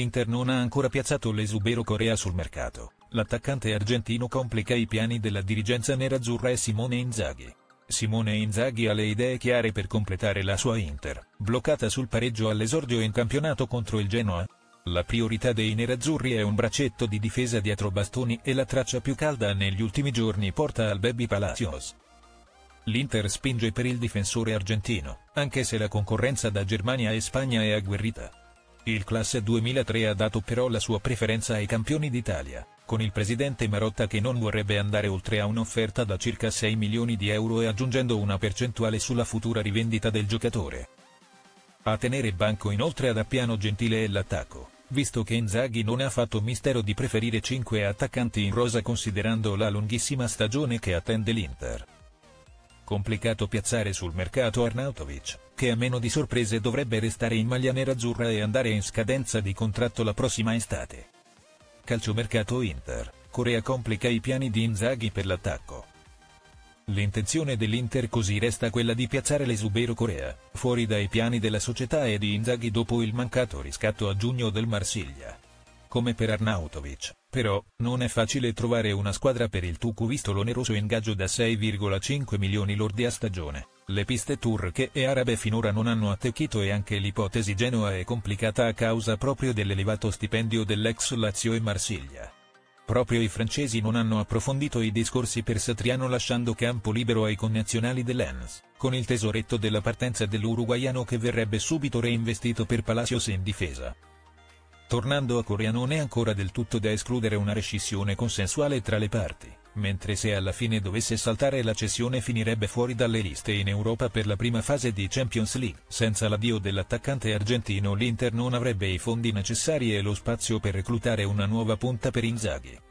l'Inter non ha ancora piazzato l'esubero Corea sul mercato, l'attaccante argentino complica i piani della dirigenza nerazzurra e Simone Inzaghi. Simone Inzaghi ha le idee chiare per completare la sua Inter, bloccata sul pareggio all'esordio in campionato contro il Genoa. La priorità dei nerazzurri è un braccetto di difesa dietro bastoni e la traccia più calda negli ultimi giorni porta al Baby Palacios. L'Inter spinge per il difensore argentino, anche se la concorrenza da Germania e Spagna è agguerrita. Il classe 2003 ha dato però la sua preferenza ai campioni d'Italia, con il presidente Marotta che non vorrebbe andare oltre a un'offerta da circa 6 milioni di euro e aggiungendo una percentuale sulla futura rivendita del giocatore. A tenere banco inoltre ad Appiano Gentile e l'attacco, visto che Inzaghi non ha fatto mistero di preferire 5 attaccanti in rosa considerando la lunghissima stagione che attende l'Inter. Complicato piazzare sul mercato Arnautovic, che a meno di sorprese dovrebbe restare in maglia nerazzurra e andare in scadenza di contratto la prossima estate. Calciomercato Inter, Corea complica i piani di Inzaghi per l'attacco. L'intenzione dell'Inter così resta quella di piazzare l'esubero Corea, fuori dai piani della società e di Inzaghi dopo il mancato riscatto a giugno del Marsiglia. Come per Arnautovic, però, non è facile trovare una squadra per il Tucu visto l'oneroso ingaggio da 6,5 milioni lordi a stagione. Le piste turche e arabe finora non hanno attecchito e anche l'ipotesi Genoa è complicata a causa proprio dell'elevato stipendio dell'ex Lazio e Marsiglia. Proprio i francesi non hanno approfondito i discorsi per Satriano lasciando campo libero ai connazionali dell'Ens, con il tesoretto della partenza dell'uruguaiano che verrebbe subito reinvestito per Palacios in difesa. Tornando a Corea non è ancora del tutto da escludere una rescissione consensuale tra le parti, mentre se alla fine dovesse saltare la cessione finirebbe fuori dalle liste in Europa per la prima fase di Champions League. Senza l'addio dell'attaccante argentino l'Inter non avrebbe i fondi necessari e lo spazio per reclutare una nuova punta per Inzaghi.